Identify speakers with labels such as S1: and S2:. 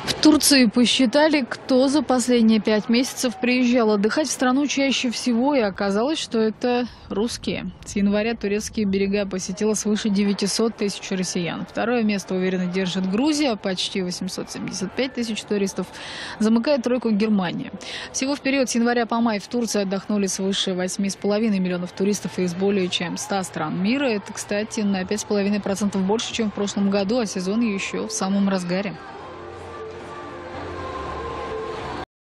S1: В Турции посчитали, кто за последние 5 месяцев приезжал отдыхать в страну чаще всего, и оказалось, что это русские. С января турецкие берега посетило свыше 900 тысяч россиян. Второе место уверенно держит Грузия, почти 875 тысяч туристов. Замыкает тройку Германия. Всего в период с января по май в Турции отдохнули свыше 8,5 миллионов туристов из более чем 100 стран мира. Это, кстати, на 5,5% больше, чем в прошлом году, а сезон еще в самом разгаре.